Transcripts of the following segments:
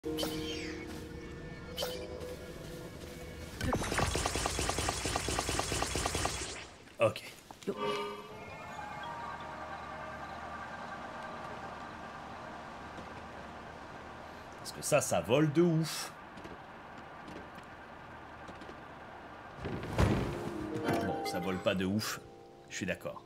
Ok. Parce que ça vole de ouf. Bon, ça vole pas de ouf. Je suis d'accord.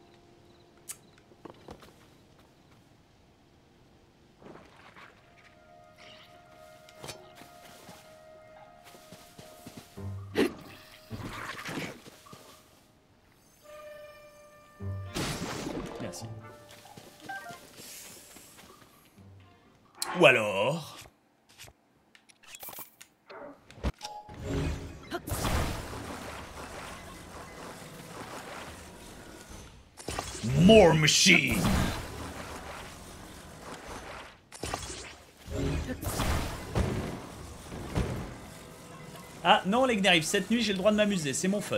Merci. Ou alors... More machine. Ah non les Gnarifs, cette nuit j'ai le droit de m'amuser, c'est mon fun.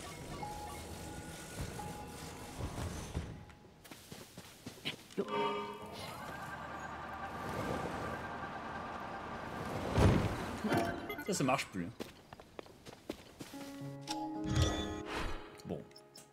Ça marche plus. Bon.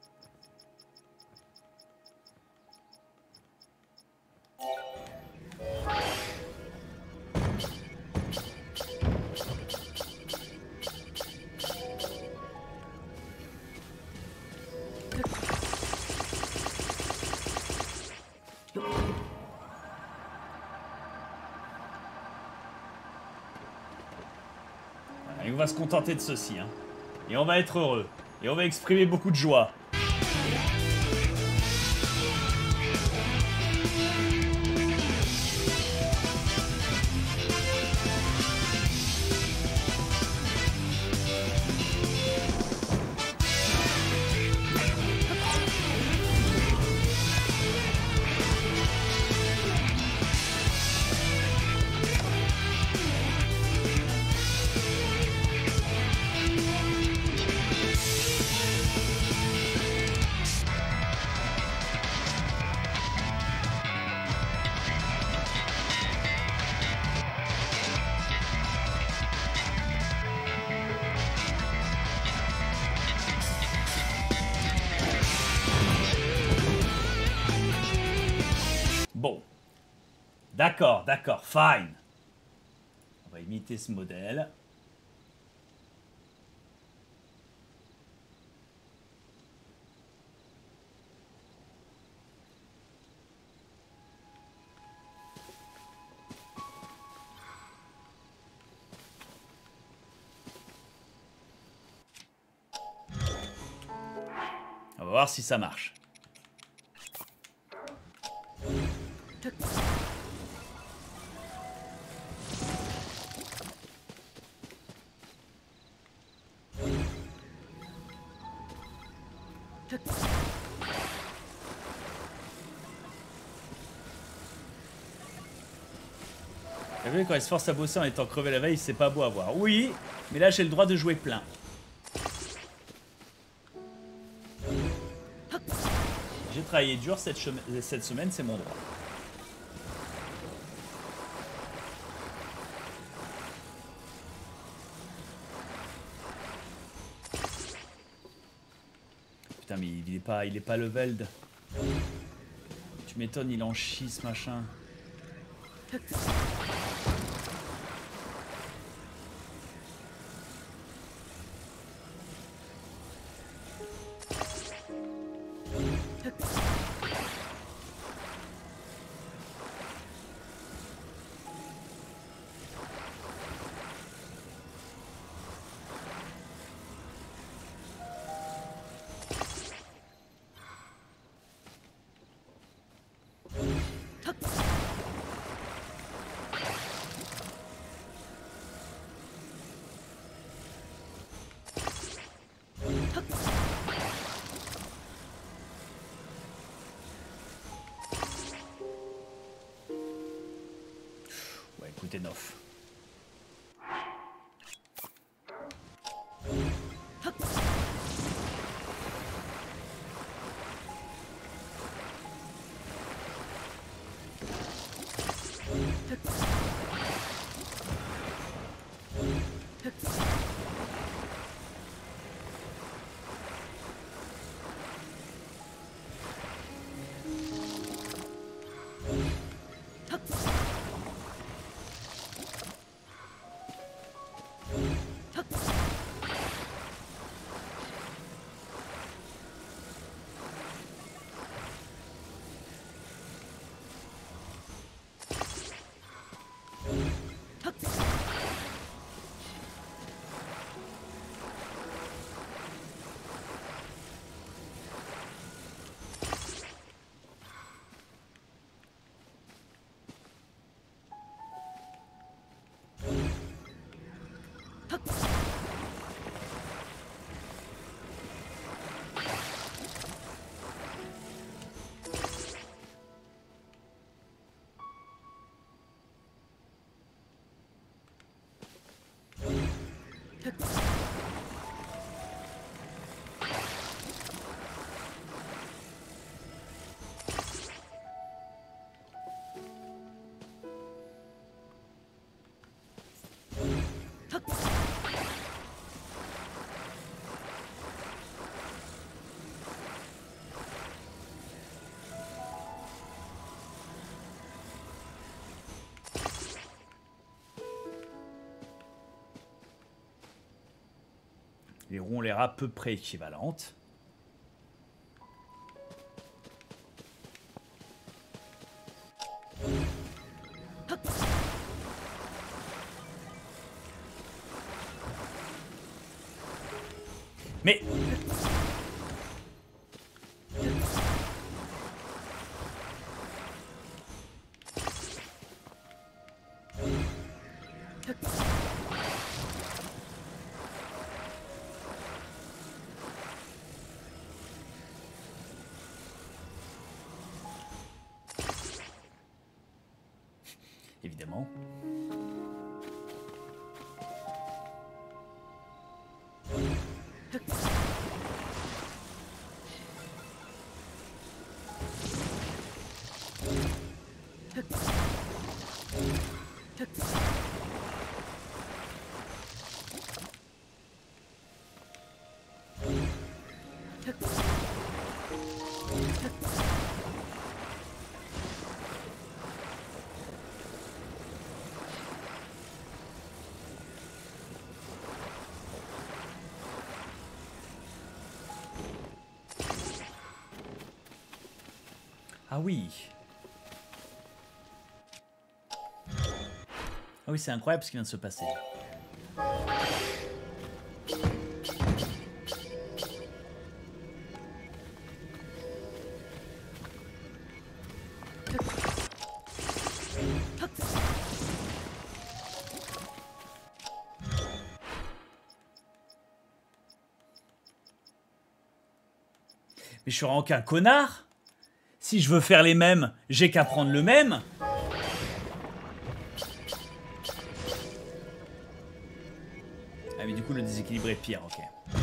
Et on va se contenter de ceci, hein. Et on va être heureux. Et on va exprimer beaucoup de joie. Bon. D'accord, d'accord, fine. On va imiter ce modèle. On va voir si ça marche. T'as vu, quand il se force à bosser en étant crevé la veille, c'est pas beau à voir. Oui, mais là j'ai le droit de jouer plein. J'ai travaillé dur cette semaine, c'est mon droit. Putain, mais il est pas leveled. Tu m'étonnes, il en chie ce machin. Ouais, écoutez, Nof. Les roues ont l'air à peu près équivalentes. Mais... Évidemment. Ah oui. Ah oui, c'est incroyable ce qui vient de se passer. Mais je suis vraiment qu'un connard. Si je veux faire les mêmes, j'ai qu'à prendre le même. Ah mais du coup le déséquilibre est pire, ok.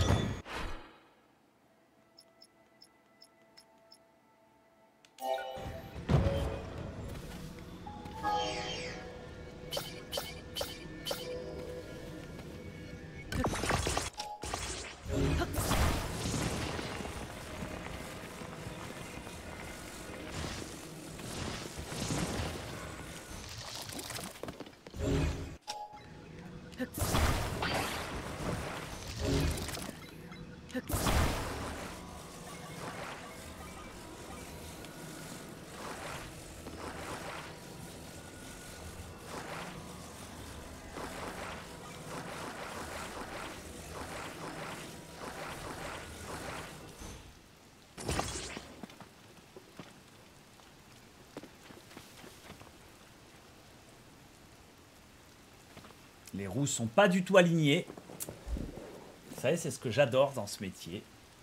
Les roues sont pas du tout alignées. Vous savez, c'est ce que j'adore dans ce métier.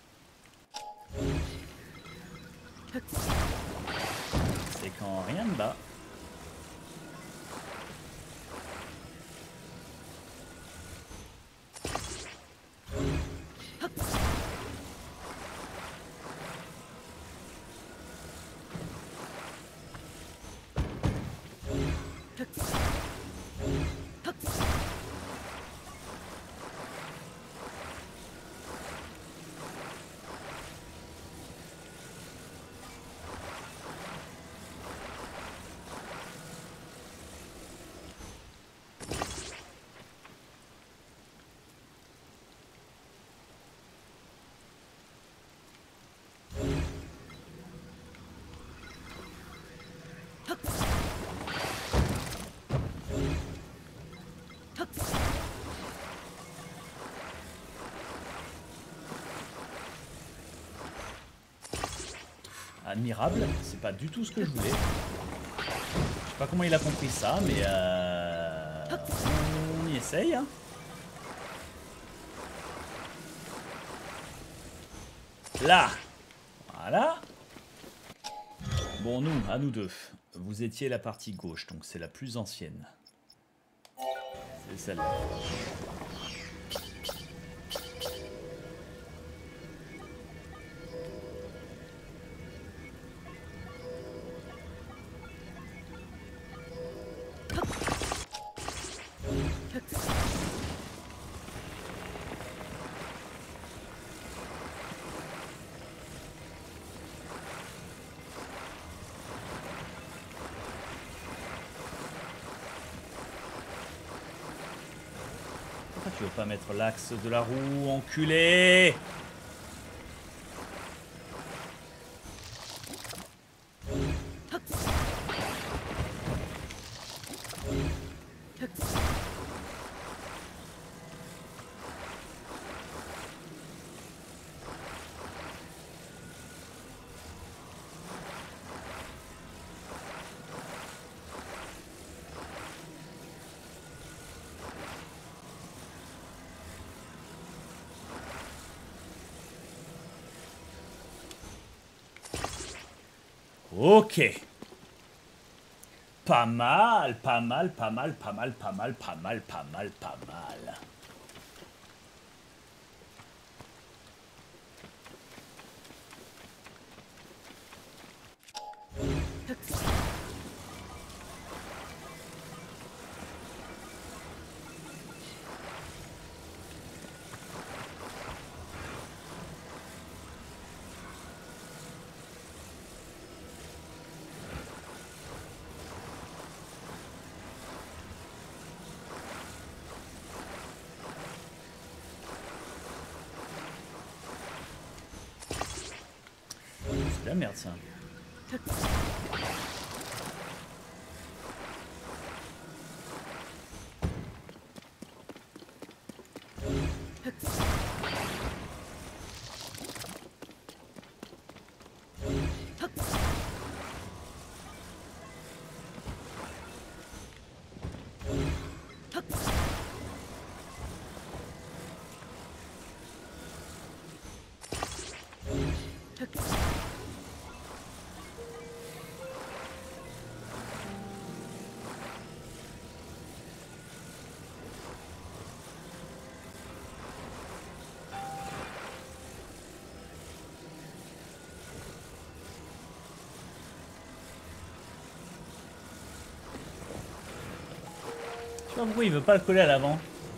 C'est quand rien ne va. Admirable, c'est pas du tout ce que je voulais. Je sais pas comment il a compris ça, mais on y essaye. Hein. Là, voilà. Bon, à nous deux. Vous étiez la partie gauche, donc c'est la plus ancienne. C'est celle-là. Pourquoi tu veux pas mettre l'axe de la roue, enculé? Ok. Pas mal, pas mal, pas mal, pas mal, pas mal, pas mal, pas mal, pas mal. C'est de la merde ça. Je sais pas pourquoi il veut pas le coller à l'avant.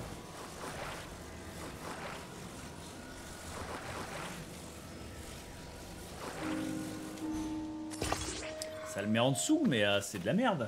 Ça le met en dessous, mais c'est de la merde.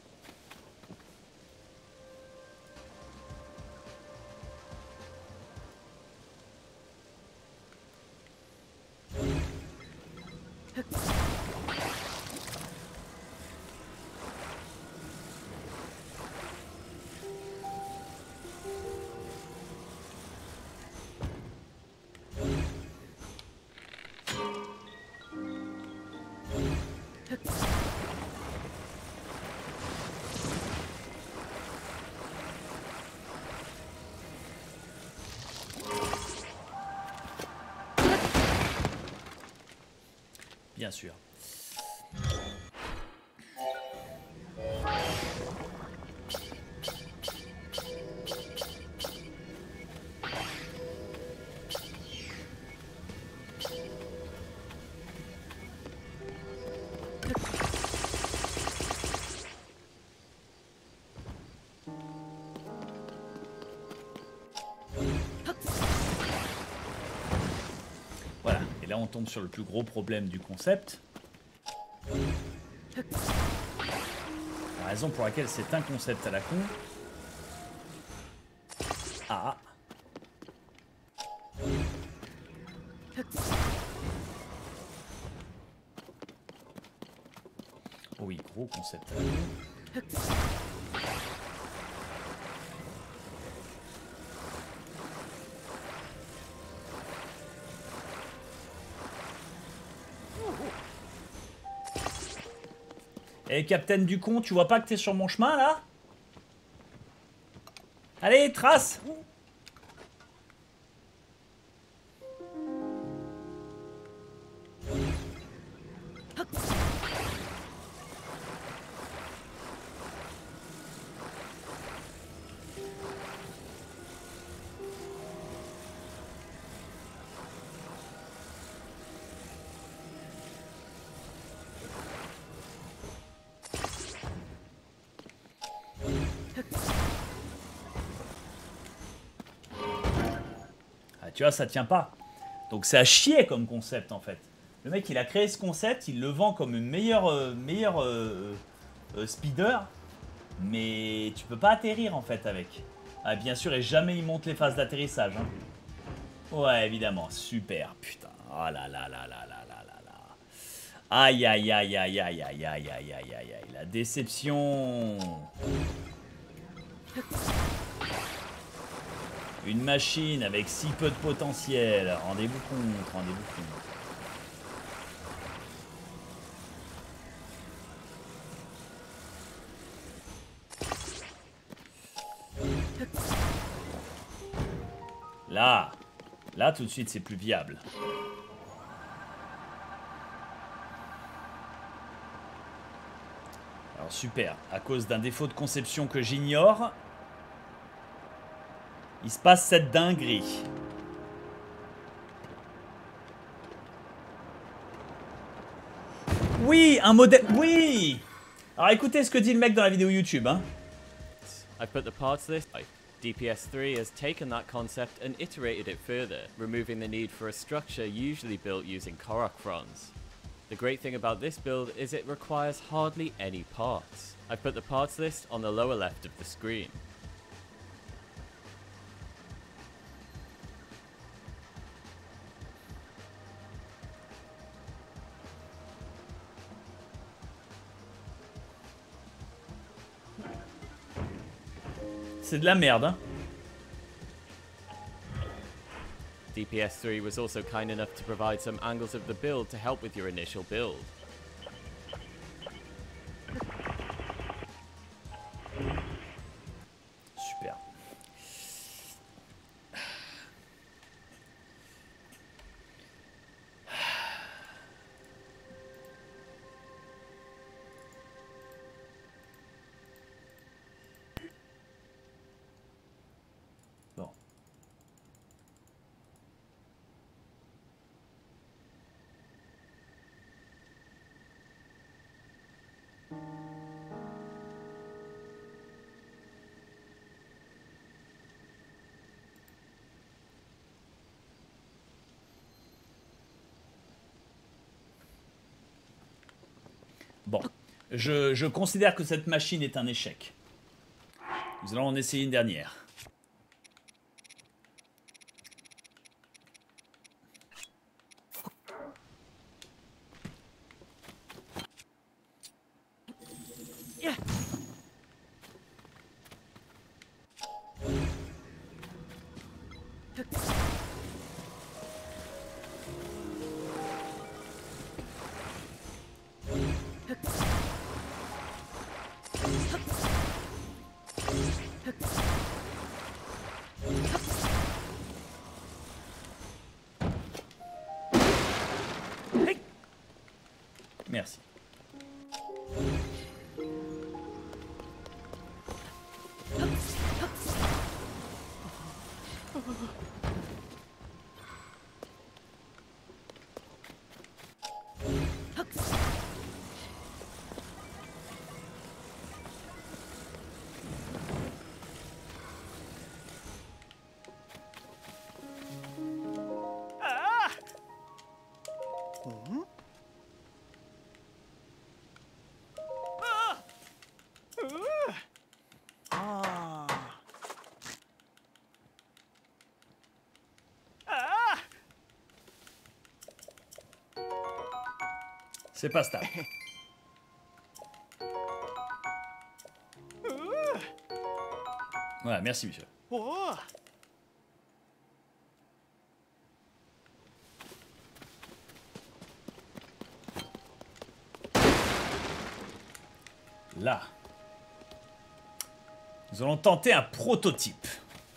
Bien sûr. Voilà, et là on tombe sur le plus gros problème du concept. La raison pour laquelle c'est un concept à la con. Ah. Oui, gros concept à la con. Eh, Capitaine du con, tu vois pas que t'es sur mon chemin, là? Allez, trace! Ah, tu vois, ça tient pas. Donc c'est à chier comme concept, en fait. Le mec, il a créé ce concept, il le vend comme une meilleure speeder, mais tu peux pas atterrir, en fait, avec. Ah, bien sûr, et jamais il monte les phases d'atterrissage. Hein. Ouais, évidemment. Super, putain. Oh là là là là là là là là. Aïe, aïe, aïe, aïe, aïe, aïe, aïe, aïe, aïe, aïe, aïe. La déception. Une machine avec si peu de potentiel. Rendez-vous compte, rendez-vous compte. Là tout de suite c'est plus viable. Alors super, à cause d'un défaut de conception que j'ignore, il se passe cette dinguerie. Oui, un modèle... Oui. Alors écoutez ce que dit le mec dans la vidéo YouTube, hein. I've put the parts list. DPS3 has taken that concept and iterated it further, removing the need for a structure usually built using Korok fronts. The great thing about this build is it requires hardly any parts. I've put the parts list on the lower left of the screen. C'est de la merde, hein. DPS3 was also kind enough to provide some angles of the build to help with your initial build. Super. Bon. Bon, je considère que cette machine est un échec. Nous allons en essayer une dernière. Merci. C'est pas stable. Voilà, merci monsieur. Là. Nous allons tenter un prototype.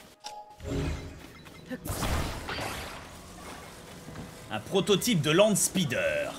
Un prototype de Land Speeder.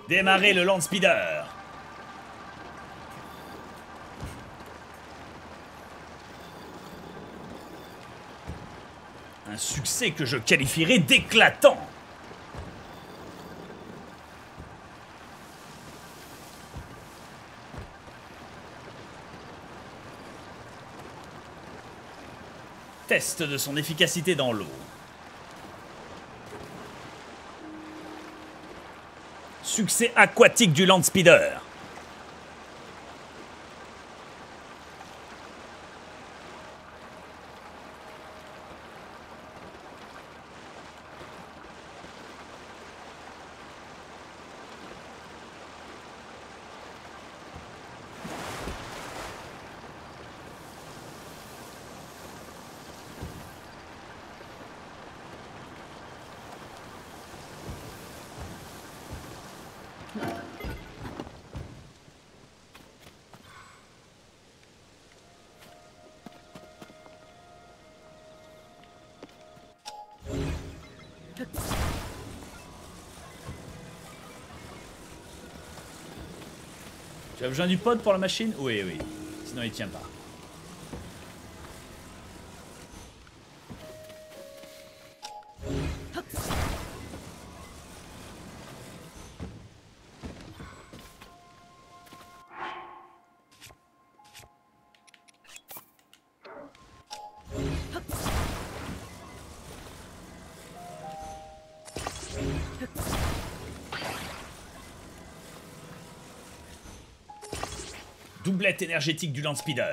Démarrez le land speeder. Un succès que je qualifierais d'éclatant. Test de son efficacité dans l'eau. Succès aquatique du land speeder. Tu as besoin du pod pour la machine? Oui, oui. Sinon il tient pas. Doublette énergétique du land speeder.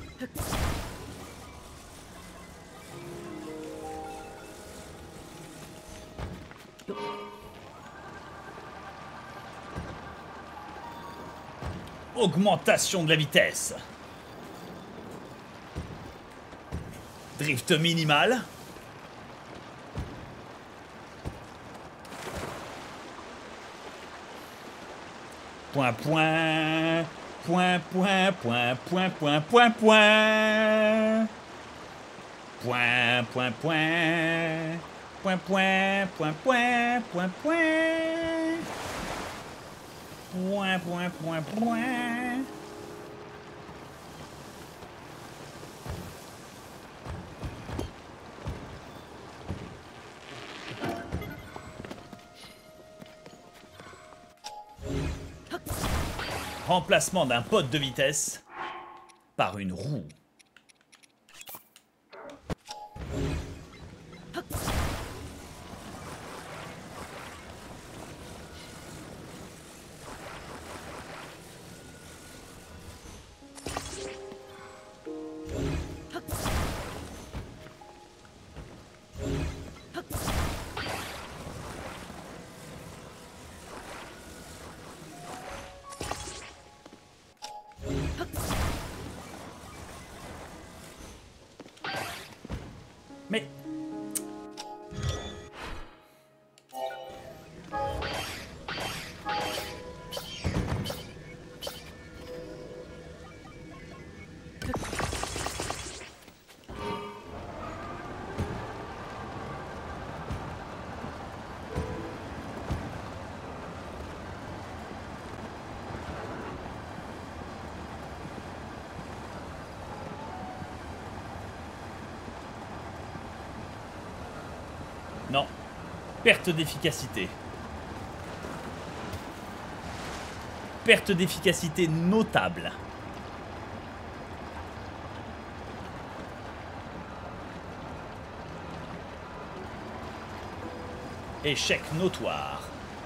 Augmentation de la vitesse. Drift minimal. Point, point. Point, point, point, point, point, point, point. Point, point, point. Point, point, point, point, point, point. Point, point, point, point. Remplacement d'un pod de vitesse par une roue. Mais... Non. Perte d'efficacité. Perte d'efficacité notable. Échec notoire.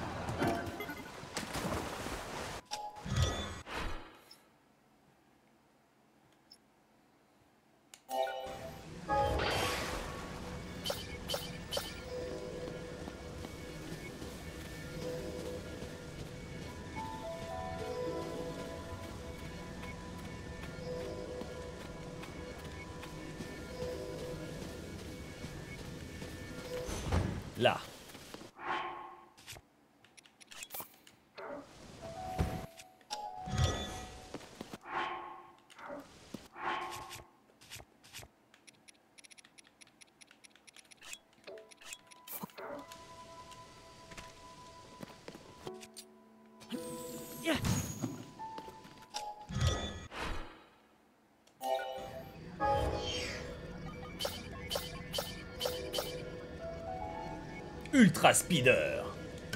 Là. Ultra Speeder.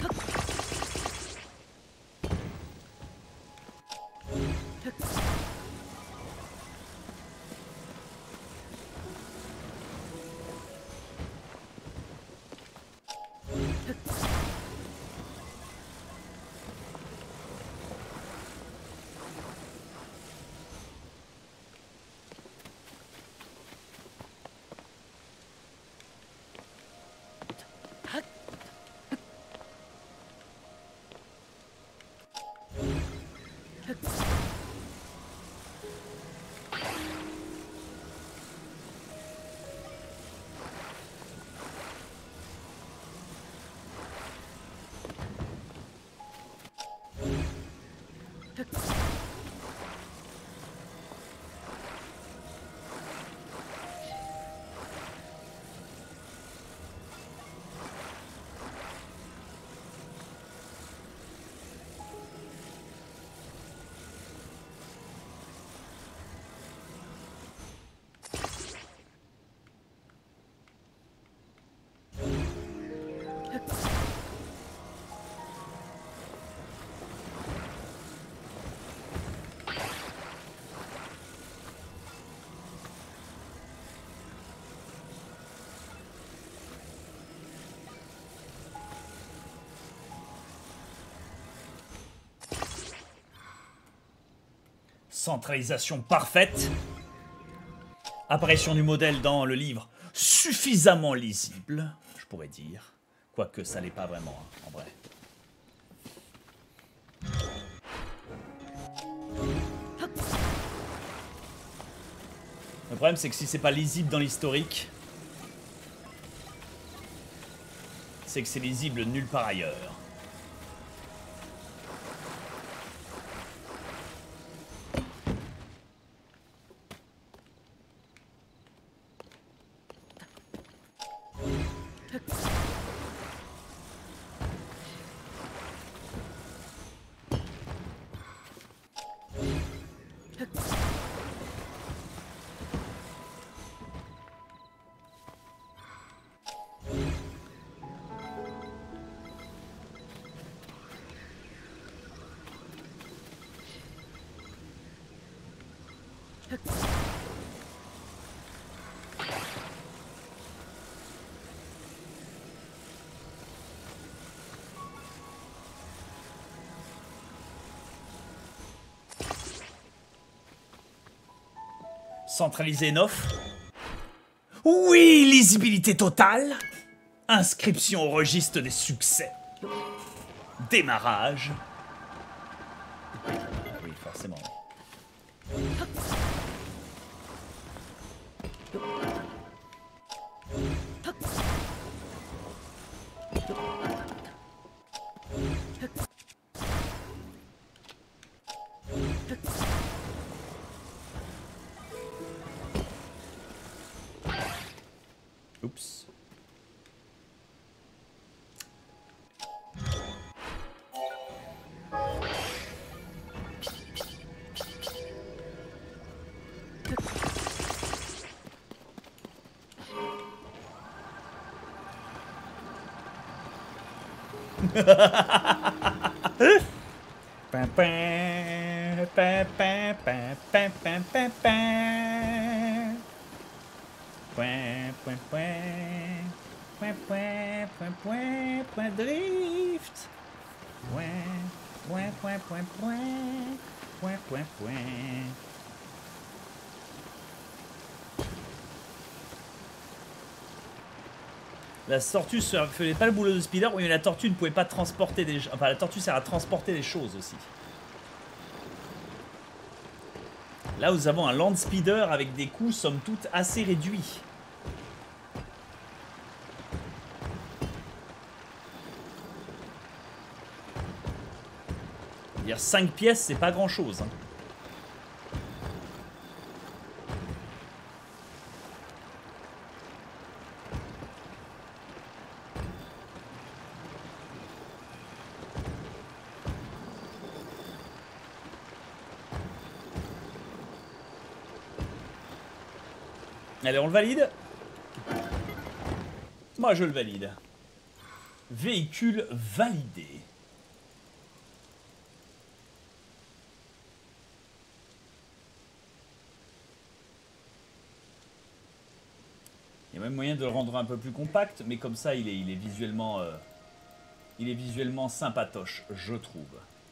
Centralisation parfaite. Apparition du modèle dans le livre suffisamment lisible, je pourrais dire. Quoique ça l'est pas vraiment, hein, en vrai. Le problème c'est que si c'est pas lisible dans l'historique, c'est que c'est lisible nulle part ailleurs. Centraliser Nof. Oui, lisibilité totale. Inscription au registre des succès. Démarrage. Oui, forcément. Oups. Drift. La tortue ne faisait pas le boulot de Speeder. Oui, mais la tortue ne pouvait pas transporter des... Enfin, la tortue sert à transporter des choses aussi. Là, nous avons un Land Speeder avec des coûts, somme toute, assez réduits. Dire 5 pièces, c'est pas grand chose. Hein. Allez, on le valide. Moi, je le valide. Véhicule validé. Il y a même moyen de le rendre un peu plus compact, mais comme ça, il est visuellement sympatoche, je trouve.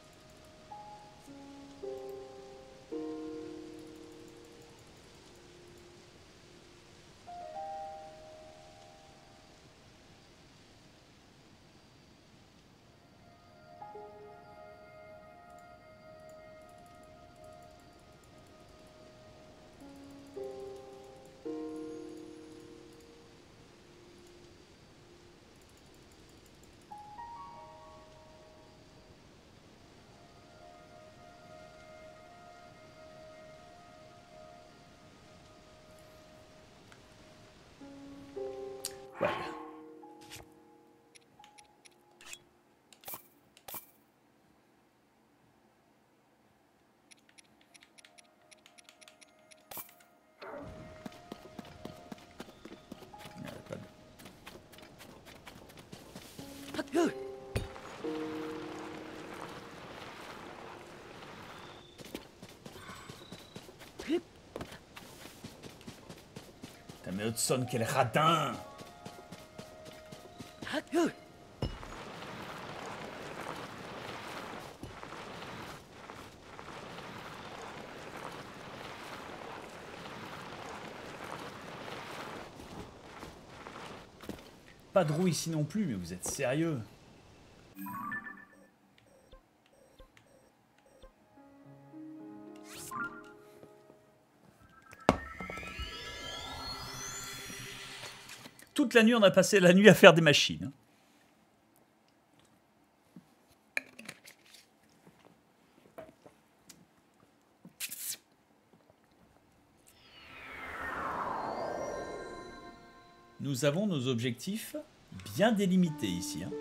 Voilà. Putain, mais Hudson, quel radin! Pas de roue ici non plus, mais vous êtes sérieux? Toute la nuit, on a passé la nuit à faire des machines. Nous avons nos objectifs bien délimités ici. Hein.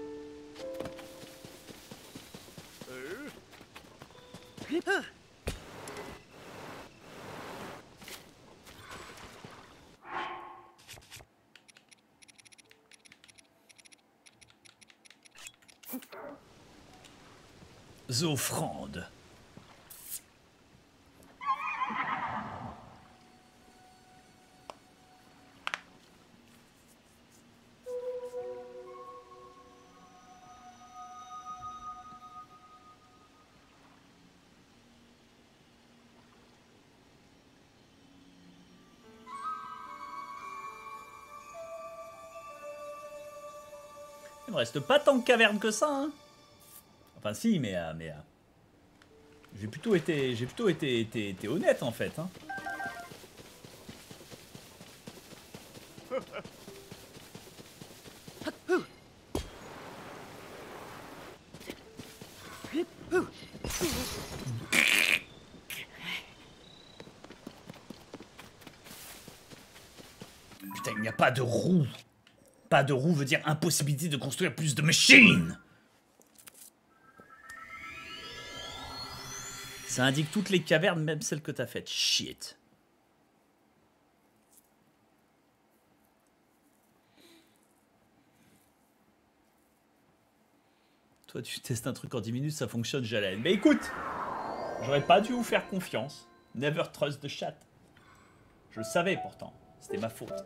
Offrandes. Il me reste pas tant de cavernes que ça. Hein. Enfin si, mais j'ai plutôt été honnête en fait. Hein. Putain, il n'y a pas de roue. Pas de roue veut dire impossibilité de construire plus de machines. Ça indique toutes les cavernes, même celles que t'as faites. Shit. Toi, tu testes un truc en 10 minutes, ça fonctionne, Jalen. Mais écoute, j'aurais pas dû vous faire confiance. Never trust the chat. Je le savais pourtant. C'était ma faute.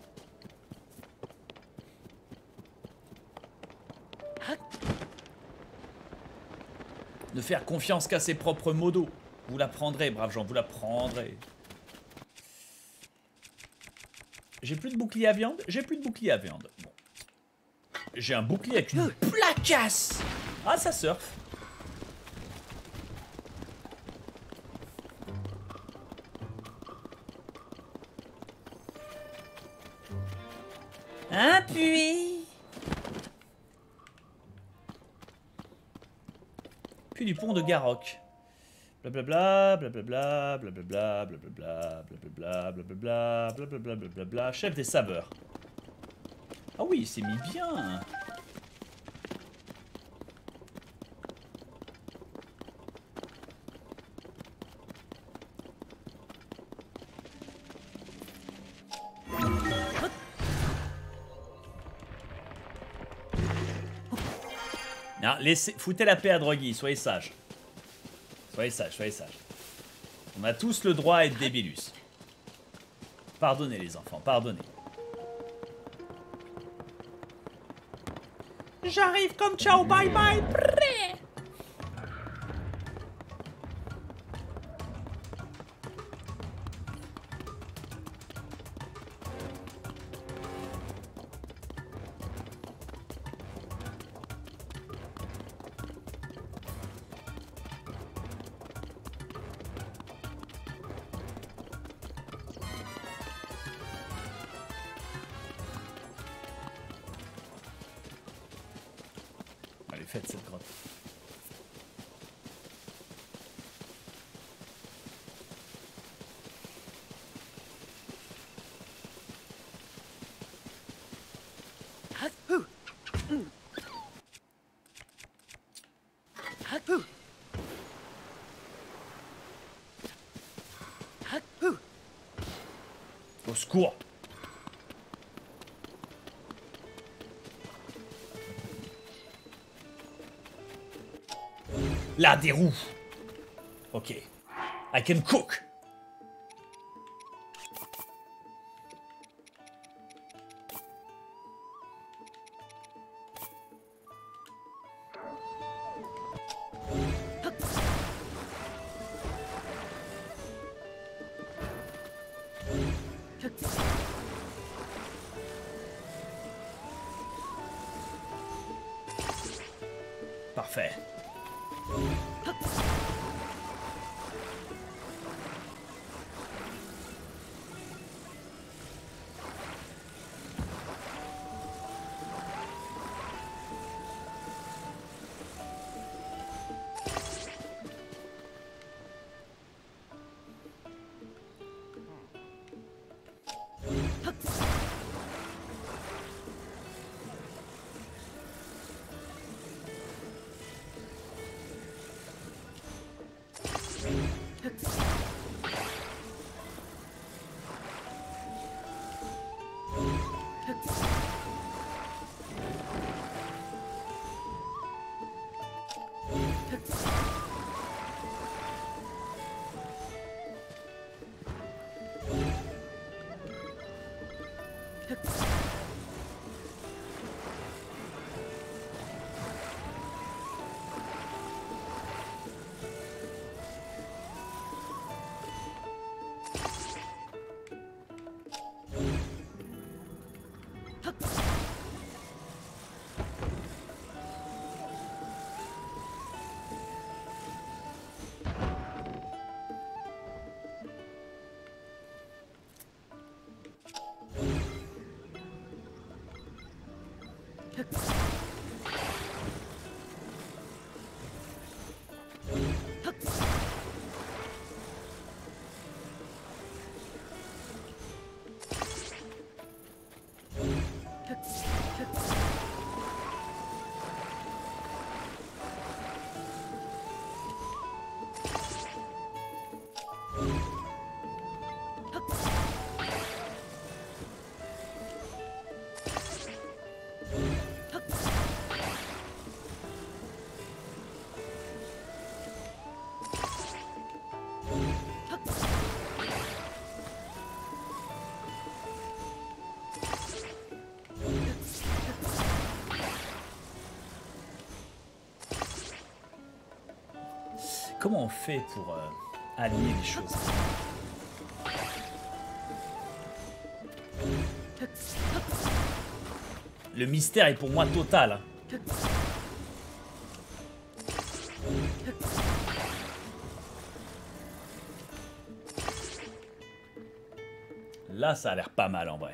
Ne faire confiance qu'à ses propres modos. Vous la prendrez, braves gens, vous la prendrez. J'ai plus de bouclier à viande. J'ai plus de bouclier à viande. Bon. J'ai un bouclier avec une placasse. Ah, ça surfe. Un puits. Puis du pont de Garrock. Blablabla, blablabla, blablabla, blablabla, blablabla, blablabla, blablabla, blablabla, chef des saveurs. Ah oui, il s'est mis bien. Non, laissez, foutez la paix à Droggy, soyez sages. Soyez sages, soyez sages. On a tous le droit à être débilus. Pardonnez les enfants, pardonnez. J'arrive comme ciao, bye bye. Allez, faites cette grotte. Au secours! Là, des roues. Ok. I can cook. Parfait. Comment on fait pour allier les choses? Le mystère est pour moi total. Là, ça a l'air pas mal en vrai.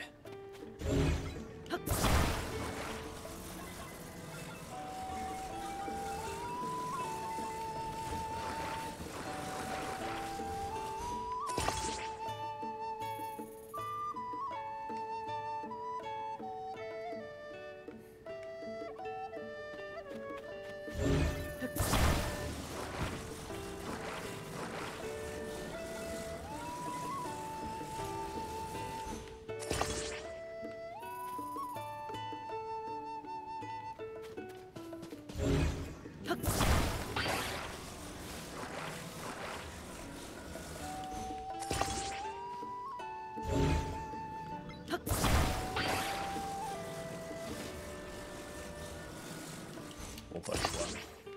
trop pas le choix.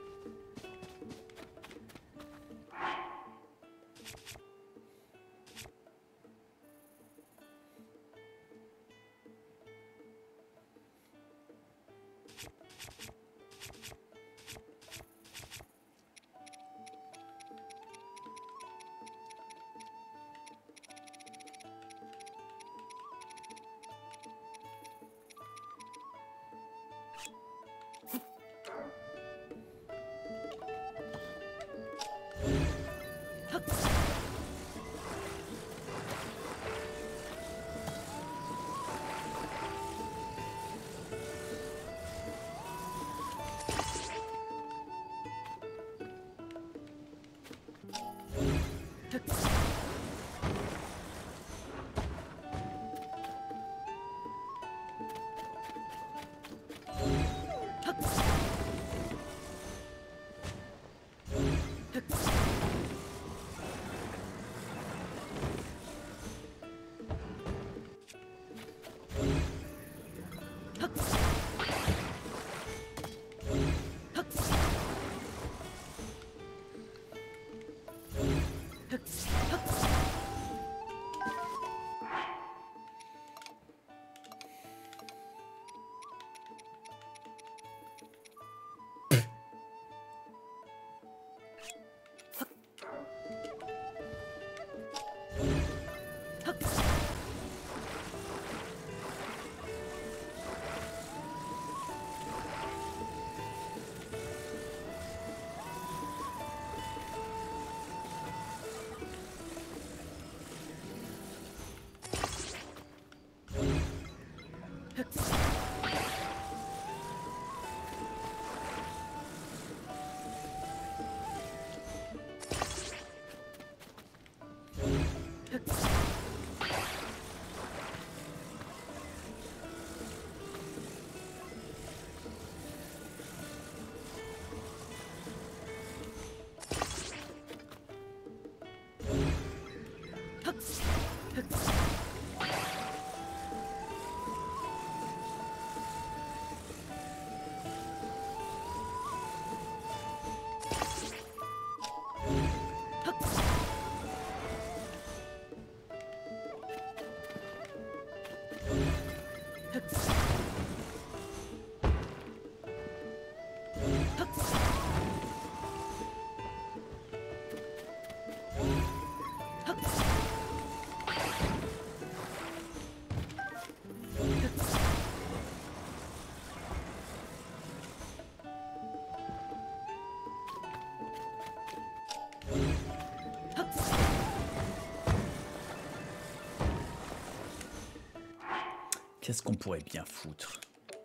Qu'est-ce qu'on pourrait bien foutre?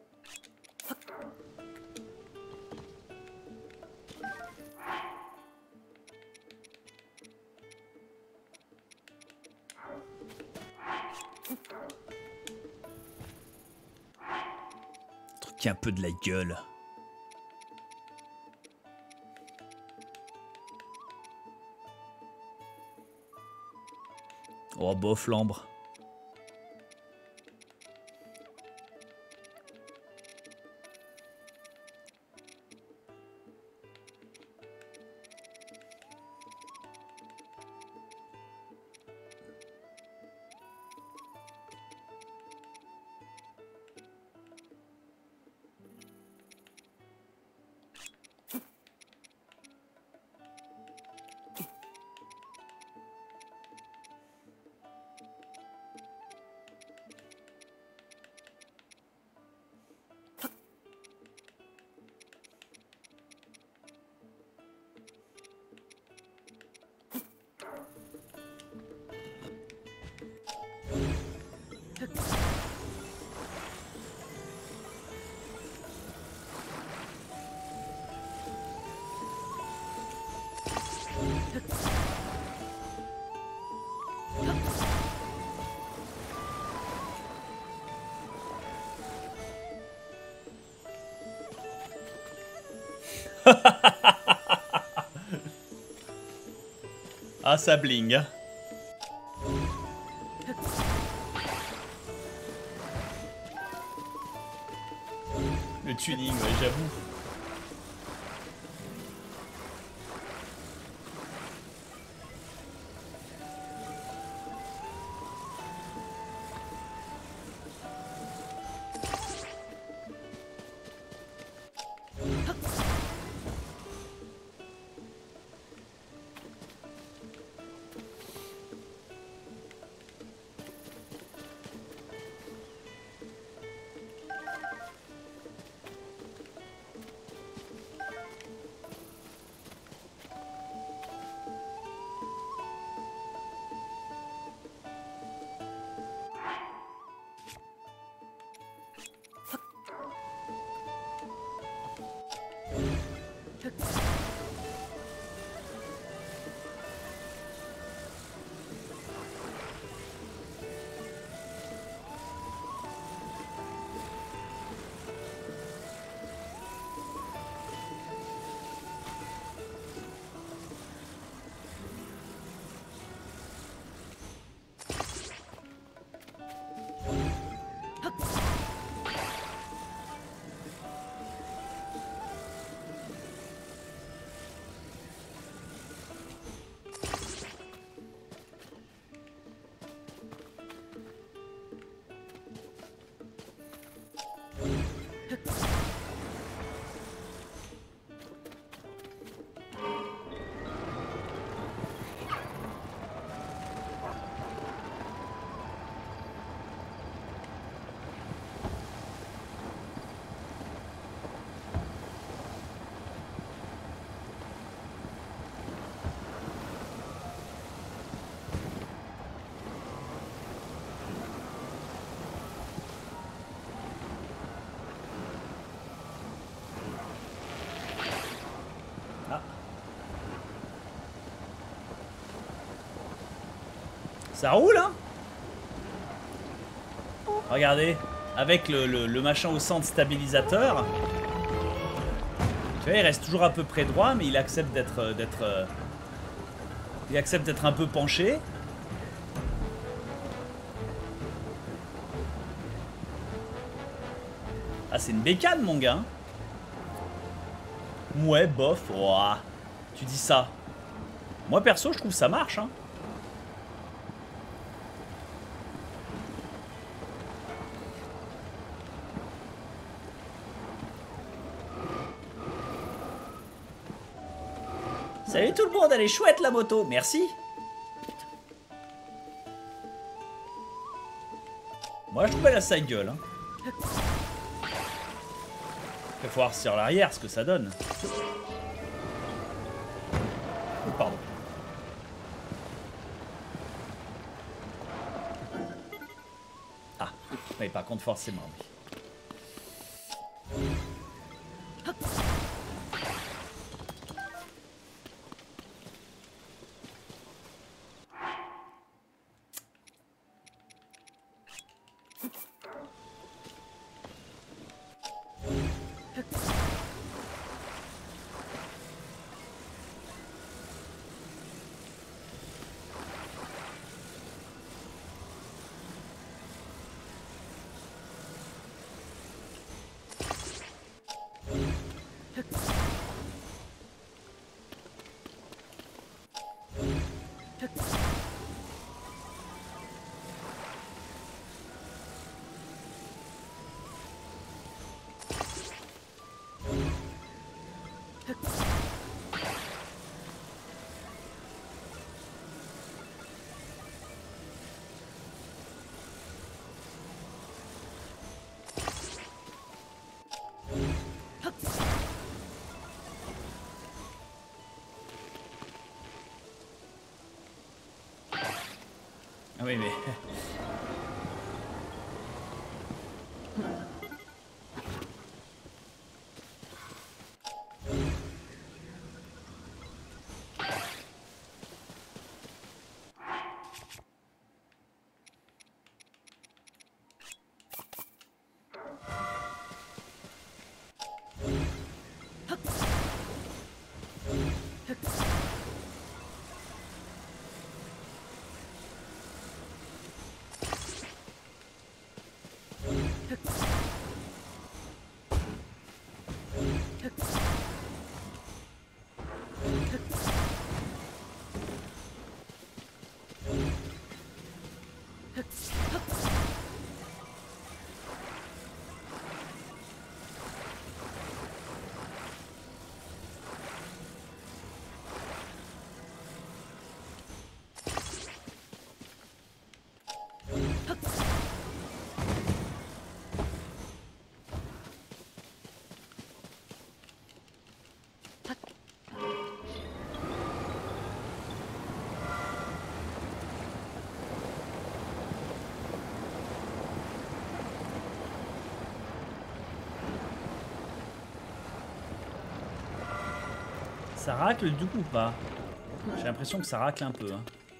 Un truc qui a un peu de la gueule. Oh bof l'ambre. Ah, ça bling. Le tuning, ouais, j'avoue. Ça roule, hein? Regardez, avec le machin au centre stabilisateur. Tu vois, il reste toujours à peu près droit, mais il accepte d'être un peu penché. Ah, c'est une bécane, mon gars. Ouais, bof. Ouah, tu dis ça. Moi, perso, je trouve ça marche, hein. Salut tout le monde, elle est chouette la moto, merci. Moi je trouve elle a sa gueule. Hein. Il faut voir sur l'arrière ce que ça donne. Oh, pardon. Ah, mais par contre forcément oui. Ah oui mais... Ça racle du coup ou pas? J'ai l'impression que ça racle un peu. Hein.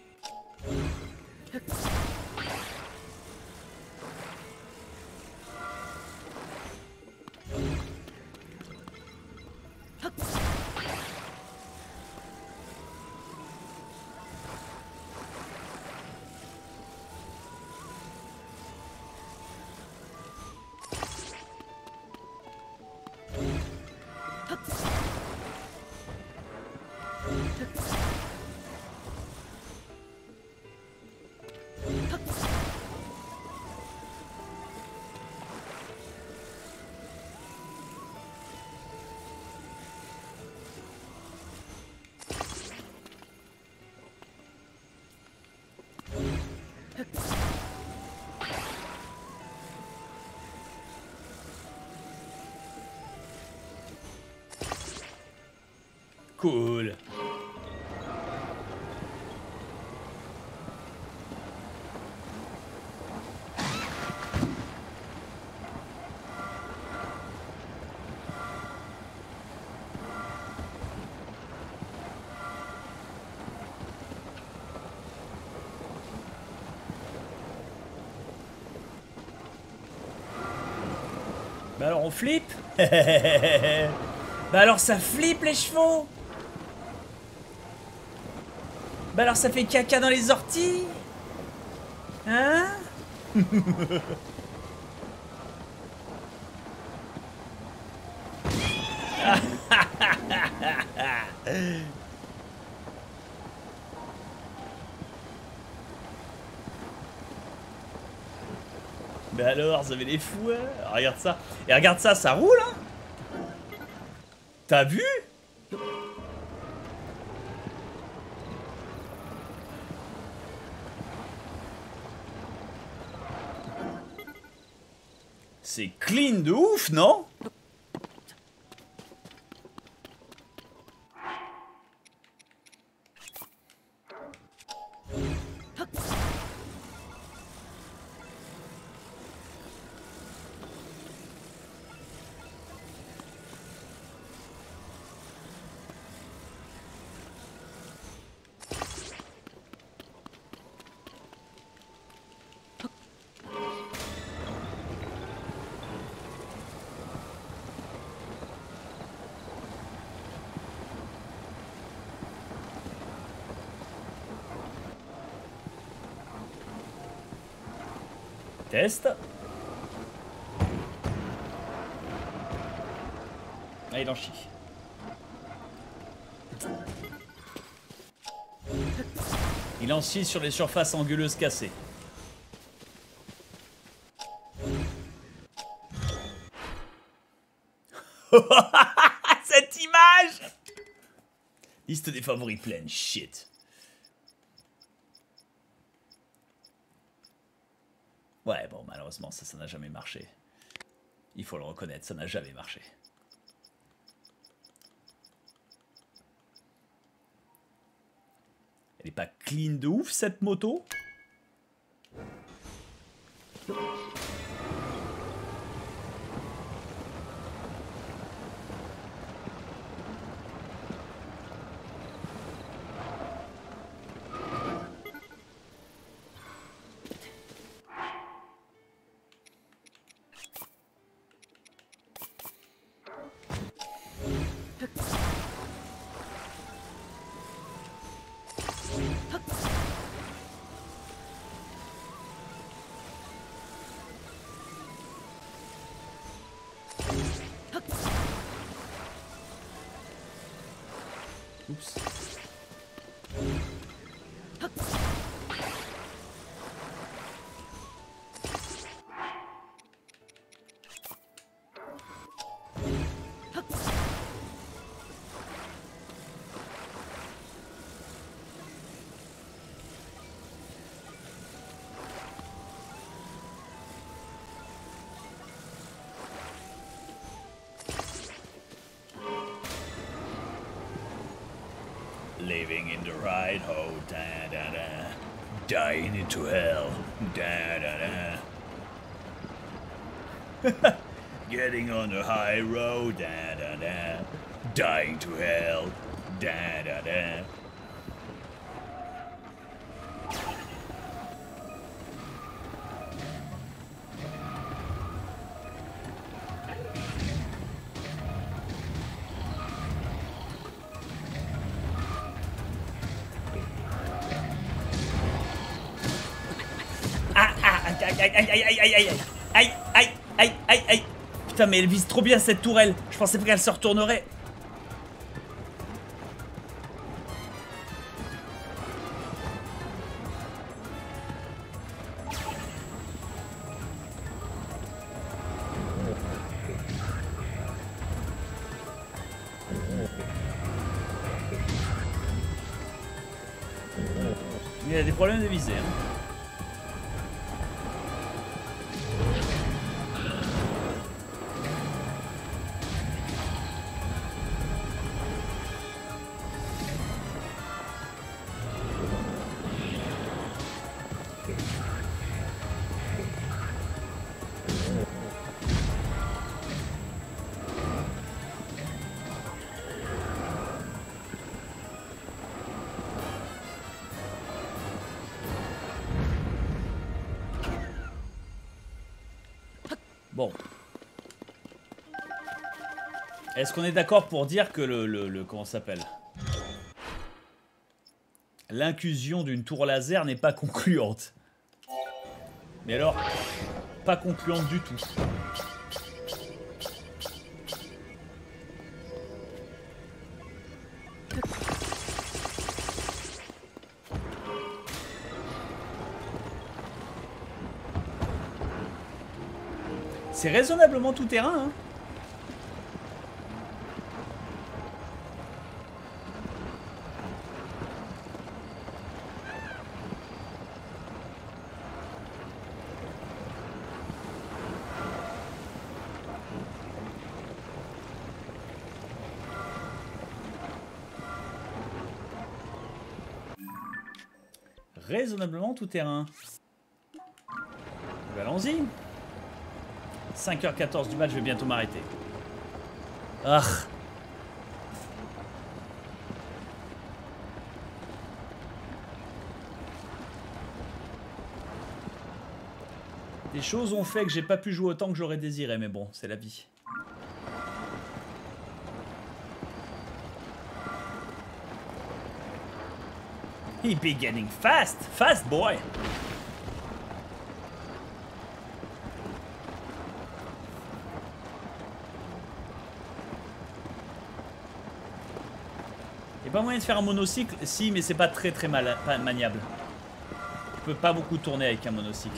Cool. Bah alors on flippe. Bah alors ça flippe les chevaux. Bah alors ça fait caca dans les orties. Hein? Mais alors, vous avez des fous, hein? Regarde ça. Et regarde ça, ça roule, hein? T'as vu? C'est clean de ouf, non? Test. Ah, il en chie. Il en chie sur les surfaces anguleuses cassées. Cette image! Liste des favoris pleine, shit. Ouais, bon, malheureusement, ça n'a jamais marché. Il faut le reconnaître, ça n'a jamais marché. Elle est pas clean de ouf, cette moto? Oups. Living in the right hole, da da da. Dying into hell, da da da. Getting on the high road, da da da. Dying to hell, Da, da, da. Aïe, aïe, aïe, aïe, aïe. Putain, mais elle vise trop bien cette tourelle. Je pensais pas qu'elle se retournerait. Il y a des problèmes de visée. Hein. Bon. Est-ce qu'on est d'accord pour dire que comment ça s'appelle? L'inclusion d'une tour laser n'est pas concluante. Mais alors, pas concluante du tout. C'est raisonnablement tout terrain, hein. Raisonnablement tout terrain. Allons-y. 5h14 du match, je vais bientôt m'arrêter. Ah. Des choses ont fait que j'ai pas pu jouer autant que j'aurais désiré, mais bon, c'est la vie. He be getting fast, fast boy. Il n'y a pas moyen de faire un monocycle? Si, mais c'est pas très pas maniable. Tu peux pas beaucoup tourner avec un monocycle.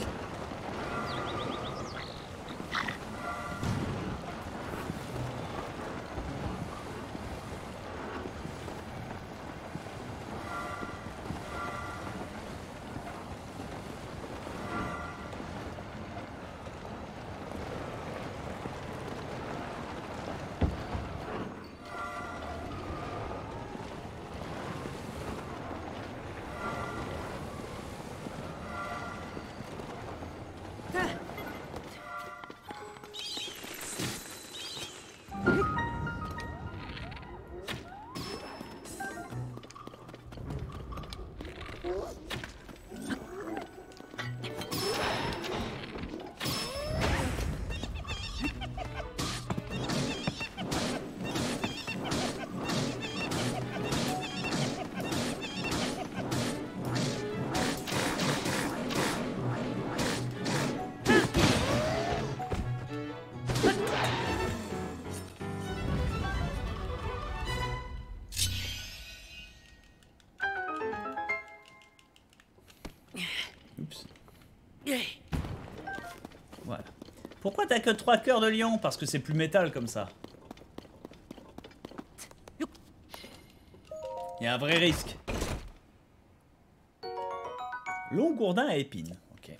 Voilà. Pourquoi t'as que 3 cœurs de lion? Parce que c'est plus métal comme ça. Il y a un vrai risque. Long gourdin à épines. Ok.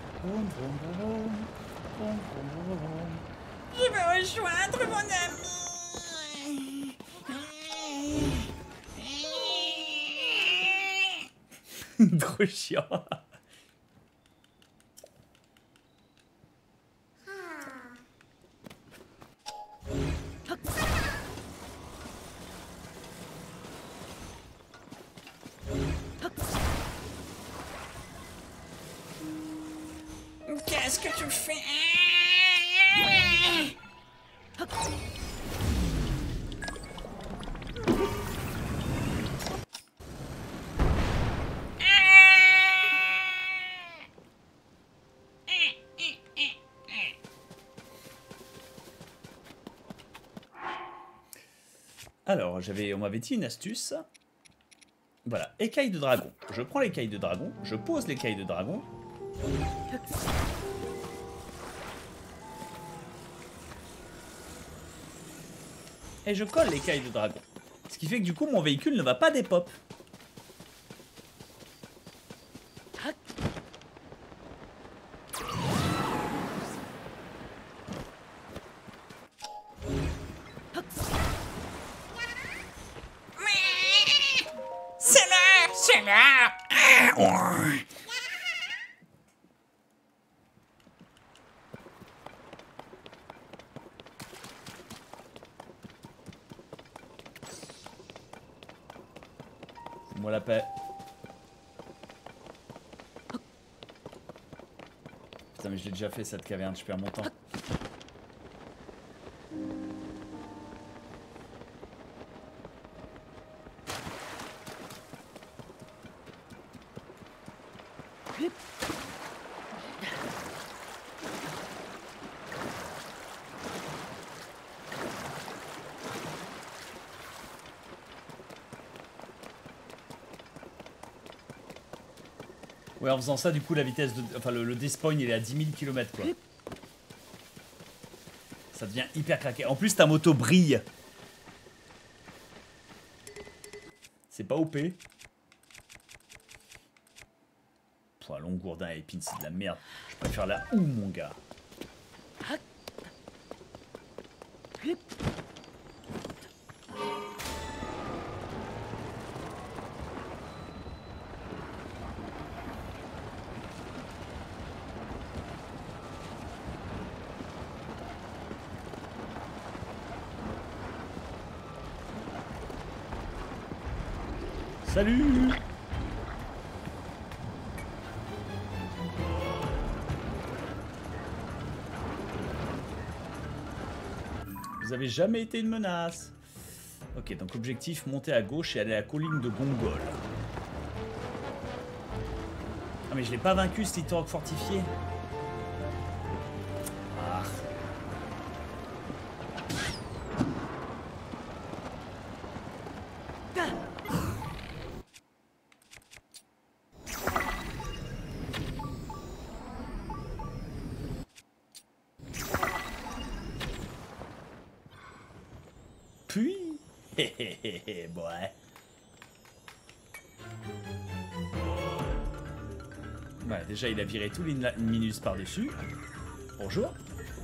Je veux rejoindre mon ami. Trop chiant. Qu'est-ce que tu fais? Alors, on m'avait dit une astuce. Voilà, écailles de dragon. Je prends l'écaille de dragon, je pose l'écaille de dragon. Et je colle l'écaille de dragon. Ce qui fait que du coup, mon véhicule ne va pas dépop. C'est là. Fais-moi la paix. Putain, mais je l'ai déjà fait cette caverne, je perds mon temps. Ouais, en faisant ça, du coup, la vitesse de... Enfin, le despawn, il est à 10 000 km, quoi. Ça devient hyper craqué. En plus, ta moto brille. C'est pas OP. Pouah, Longourdin et épine, c'est de la merde. Je préfère la ou mon gars. Salut! Vous avez jamais été une menace. Ok, donc objectif, monter à gauche et aller à la colline de Gongol. Ah mais je l'ai pas vaincu, ce Little Rock fortifié. Ah. Puis... bon, ouais. Ouais, déjà, il a viré tous les minus par-dessus. Bonjour.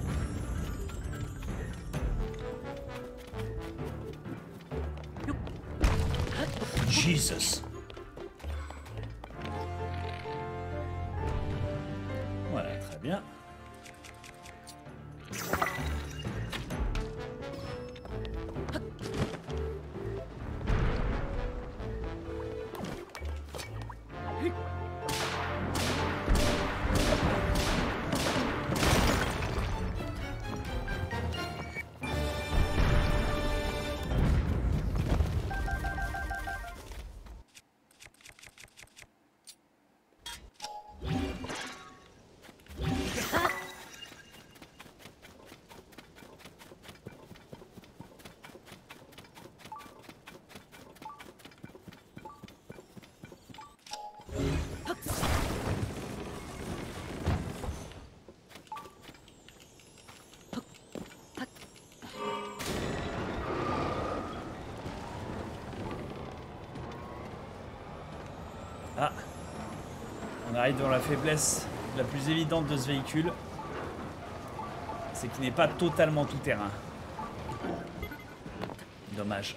Jesus. Voilà, très bien. Ah, on arrive dans la faiblesse la plus évidente de ce véhicule. C'est qu'il n'est pas totalement tout terrain. Dommage.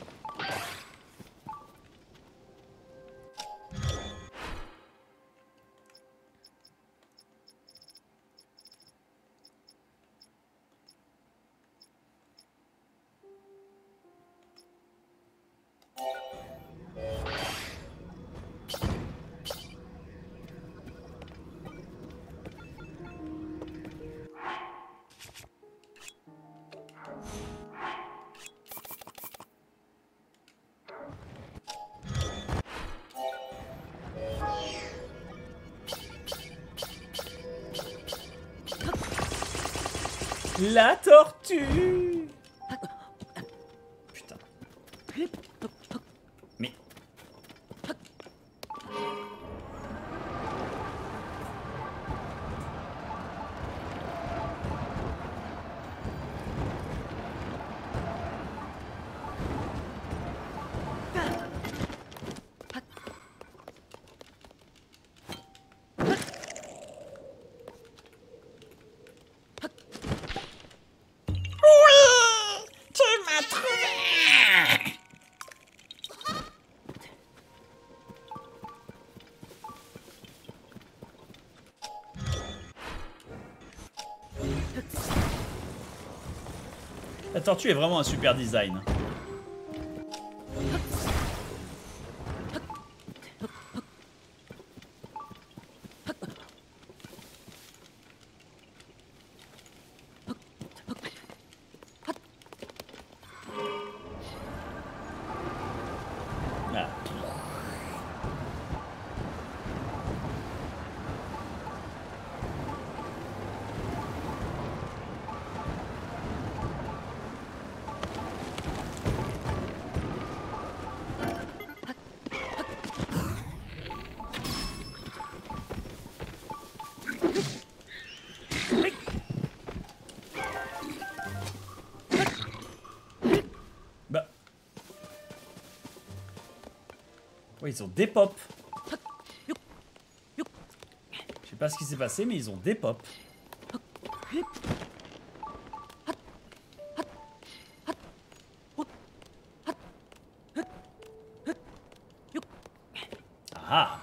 La tortue. Putain. Mais... La tortue est vraiment un super design. Ah. Ouais, ils ont des pop. Je sais pas ce qui s'est passé, mais ils ont des pop. Ah.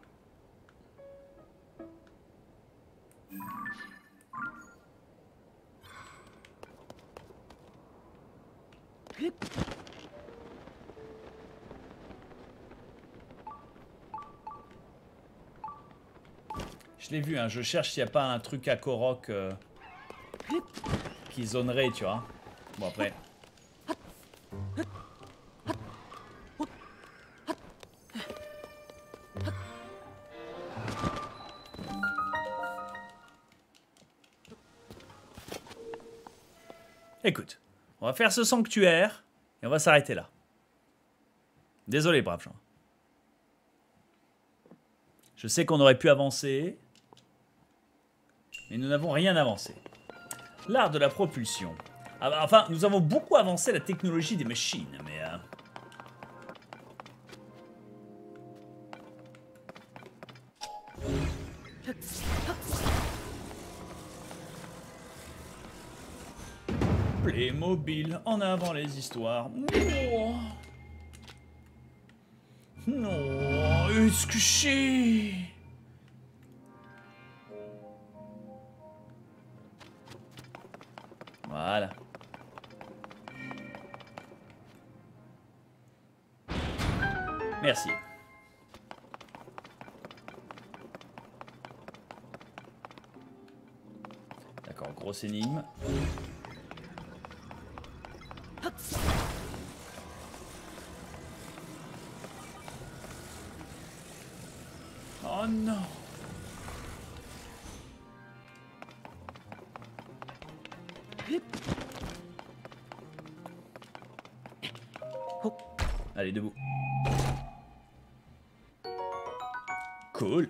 Je l'ai vu, hein. Je cherche s'il n'y a pas un truc à Korok qui zonerait, tu vois. Bon, après. Écoute, on va faire ce sanctuaire et on va s'arrêter là. Désolé, braves gens. Je sais qu'on aurait pu avancer, mais nous n'avons rien avancé. L'art de la propulsion. Ah bah, enfin, nous avons beaucoup avancé la technologie des machines, mais... Playmobil, en avant les histoires. Oh. Non, est-ce que c'est... Voilà. Merci. D'accord, grosse énigme. Oh non. Allez, debout. Cool.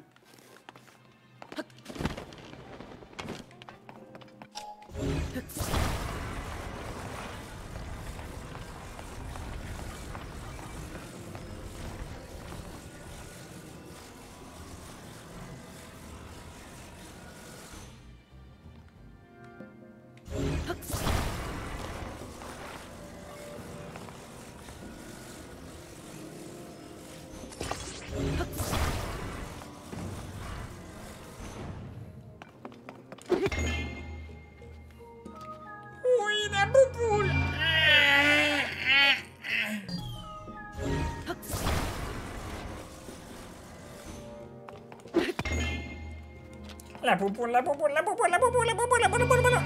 La poupoule, la poupoule, la poupoule, la poupoule, la poupoule, la poupoule, la poupoule.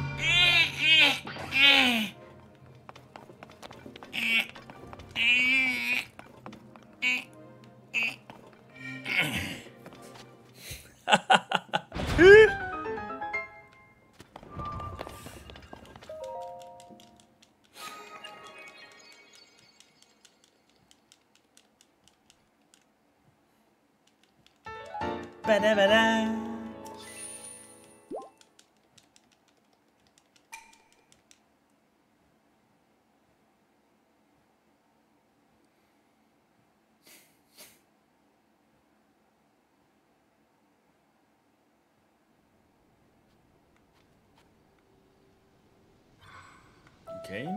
Badabada. Okay.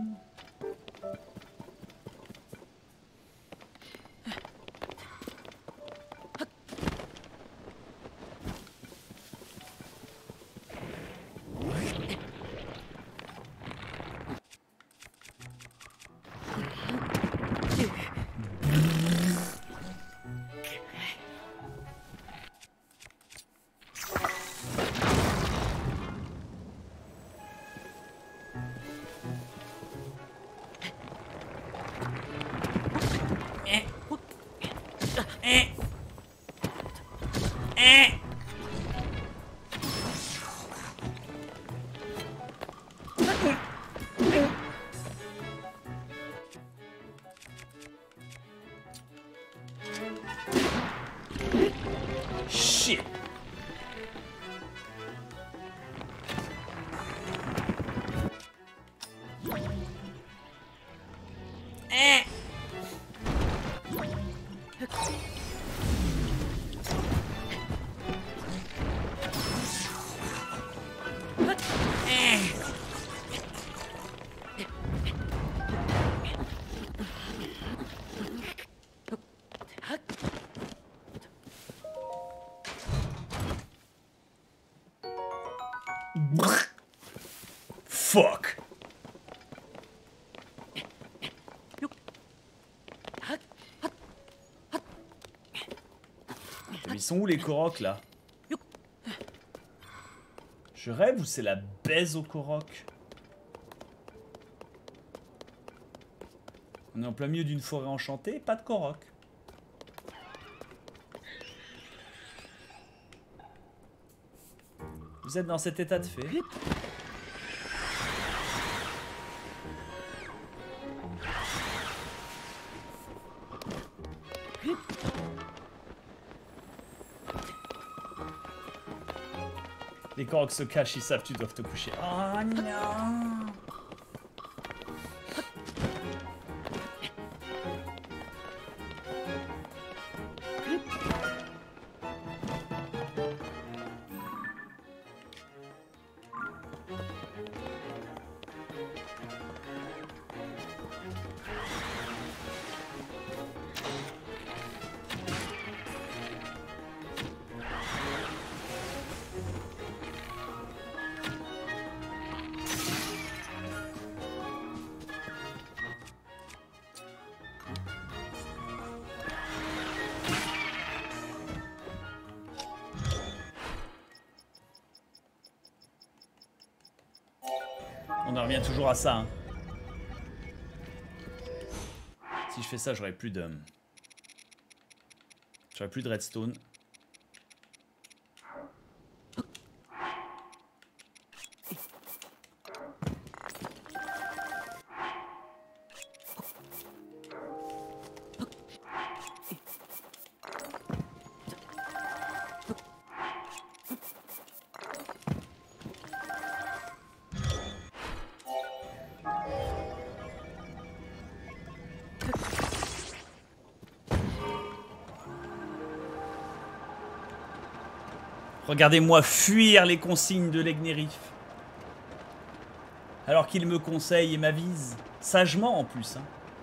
Ils sont où les Koroks là? Je rêve ou c'est la baise au Korok? On est en plein milieu d'une forêt enchantée, pas de Korok. Vous êtes dans cet état de fait? Les Koroks se cachent, ils savent que tu dois te coucher. Oh non! On en revient toujours à ça. Hein. Si je fais ça, j'aurai plus de... J'aurai plus de redstone. Regardez-moi fuir les consignes de l'Egnerif. Alors qu'il me conseille et m'avise. Sagement en plus. Hein.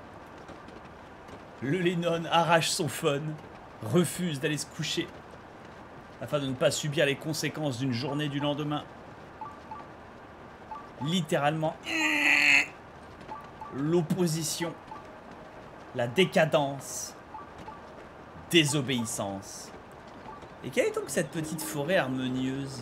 Le Lennon arrache son phone. Refuse d'aller se coucher. Afin de ne pas subir les conséquences d'une journée du lendemain. Littéralement. L'opposition. La décadence. Désobéissance. Et quelle est donc cette petite forêt harmonieuse?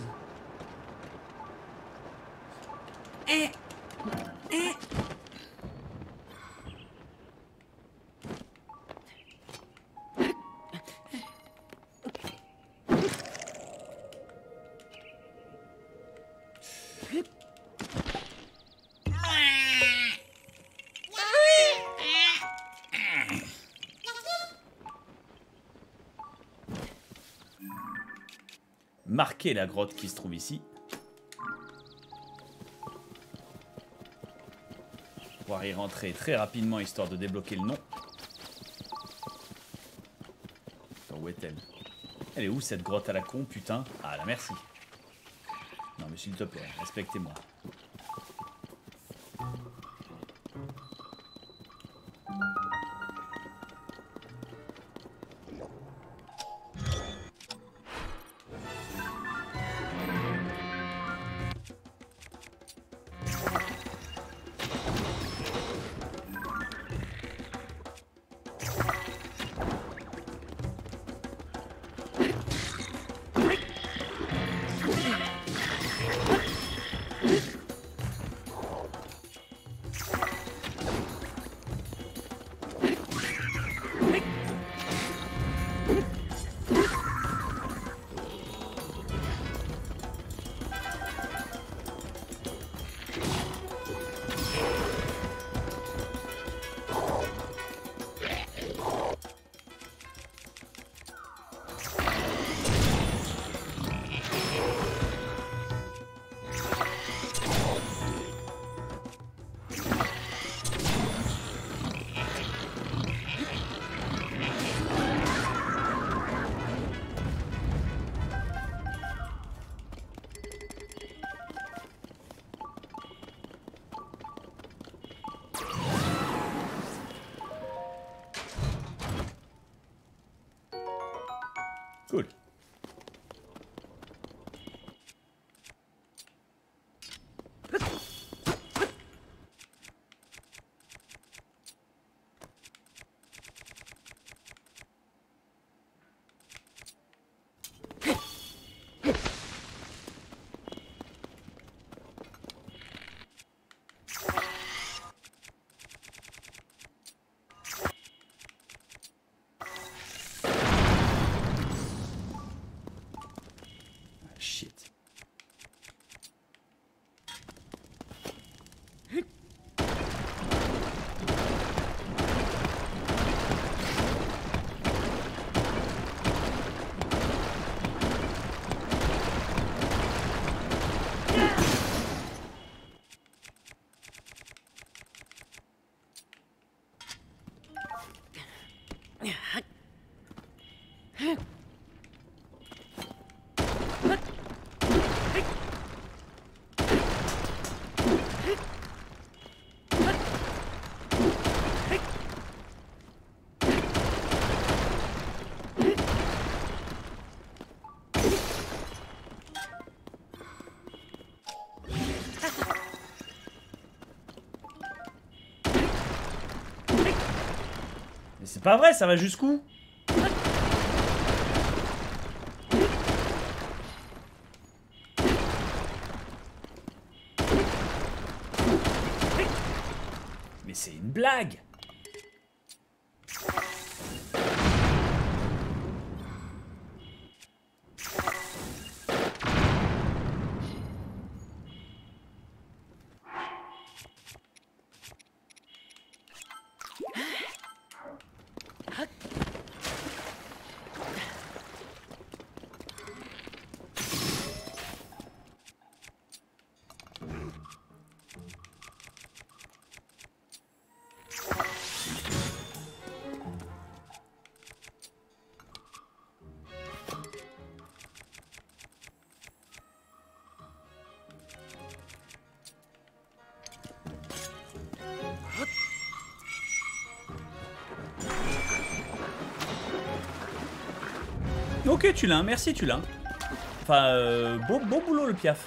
Marquer la grotte qui se trouve ici. Pouvoir y rentrer très rapidement histoire de débloquer le nom. Attends, où est-elle? Elle est où cette grotte à la con, putain? Ah là, merci. Non mais s'il te plaît, respectez-moi. Cool. Mais c'est pas vrai, ça va jusqu'où? Mais c'est une blague! Ok, tu l'as, merci, tu l'as. Enfin, beau boulot le piaf.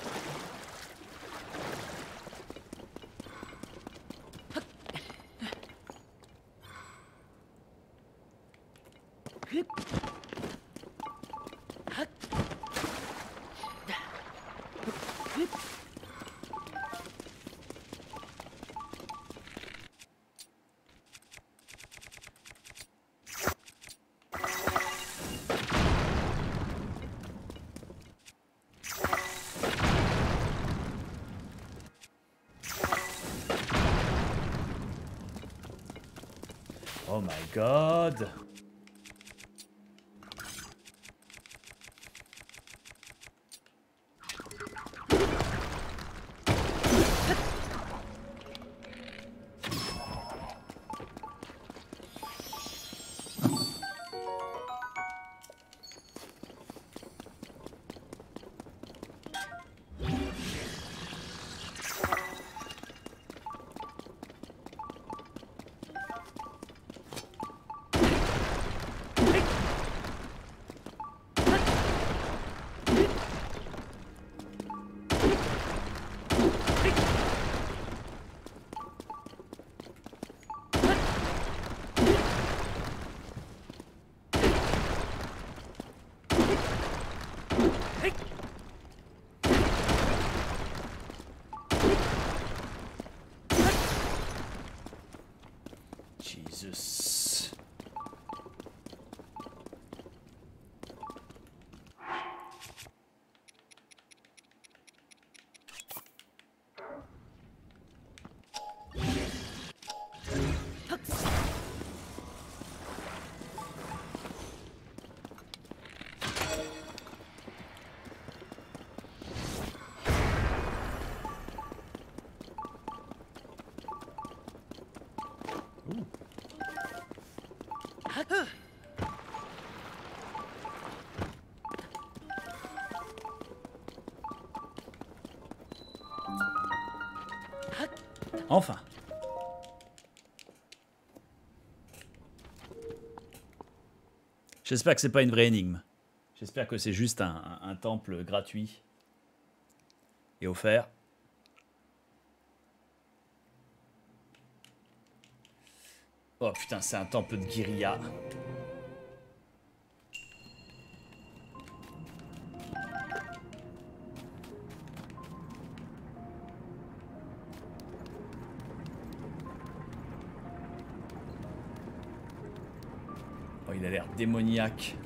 Oh my god. Jesus. Enfin. J'espère que c'est pas une vraie énigme. J'espère que c'est juste un temple gratuit et offert. Oh putain, c'est un temple de guérilla. Oh, il a l'air démoniaque.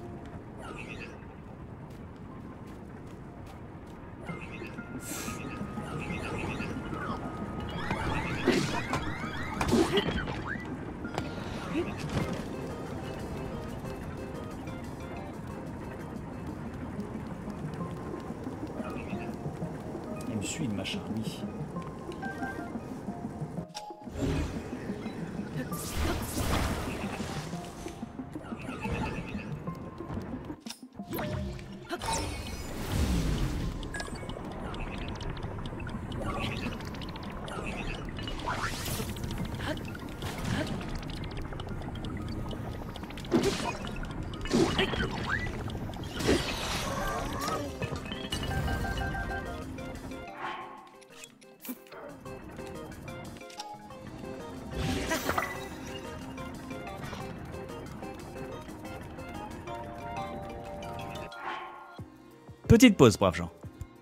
Il me suit, le machin, oui. Petite pause, braves gens.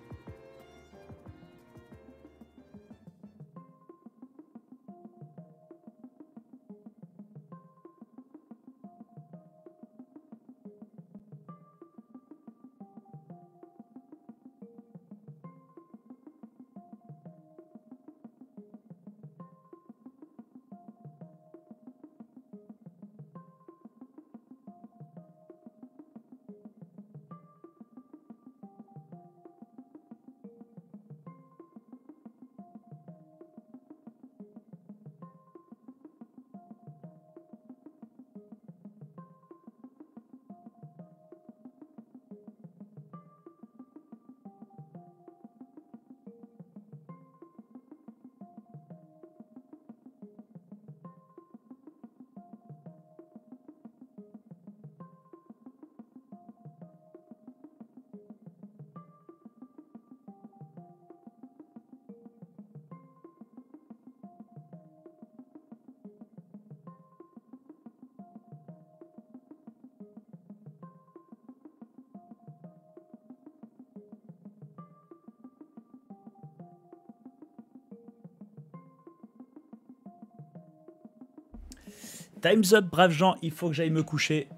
Time's up, braves gens, il faut que j'aille me coucher.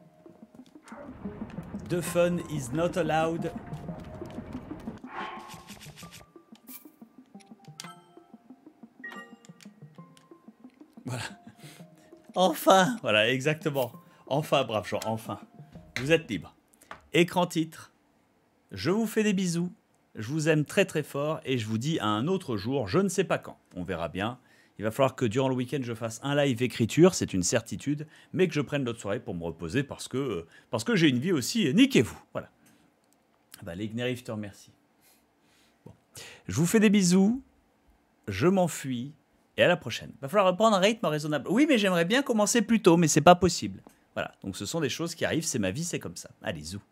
The fun is not allowed. Voilà. Enfin, voilà, exactement. Enfin, braves gens, enfin. Vous êtes libres. Écran titre. Je vous fais des bisous. Je vous aime très très fort et je vous dis à un autre jour, je ne sais pas quand. On verra bien. Il va falloir que durant le week-end, je fasse un live écriture, c'est une certitude, mais que je prenne l'autre soirée pour me reposer parce que j'ai une vie aussi. Niquez-vous. Voilà. Bah, l'Ignarif te remercie. Bon. Je vous fais des bisous. Je m'enfuis. Et à la prochaine. Il va falloir reprendre un rythme raisonnable. Oui, mais j'aimerais bien commencer plus tôt, mais c'est pas possible. Voilà. Donc ce sont des choses qui arrivent, c'est ma vie, c'est comme ça. Allez, zou.